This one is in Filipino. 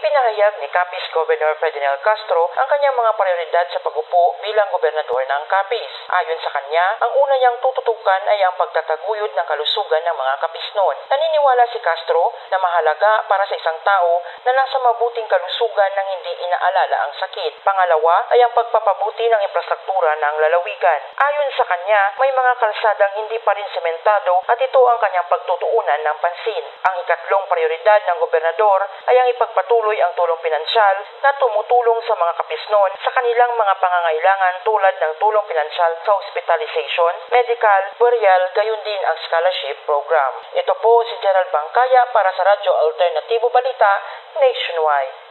Ipinahayag ni Capiz Governor Ferdinand Castro ang kanyang mga prioridad sa pag-upo bilang gobernador ng Capiz. Ayon sa kanya, ang una niyang tututukan ay ang pagtataguyod ng kalusugan ng mga Capisnon. Naniniwala si Castro na mahalaga para sa isang tao na nasa mabuting kalusugan nang hindi inaalala ang sakit. Pangalawa ay ang pagpapabuti ng infrastruktura ng lalawigan. Ayon sa kanya, may mga kalsadang hindi pa rin sementado at ito ang kanyang pagtutuunan ng pansin. Ang ikatlong prioridad ng gobernador ay ang ipagpatuloy ang tulong pinansyal na tumutulong sa mga Capisnon sa kanilang mga pangangailangan tulad ng tulong pinansyal sa hospitalization, medical, burial, gayon din ang scholarship program. Ito po si Gerald Bangkaya para sa Radyo Alternatibo Balita Nationwide.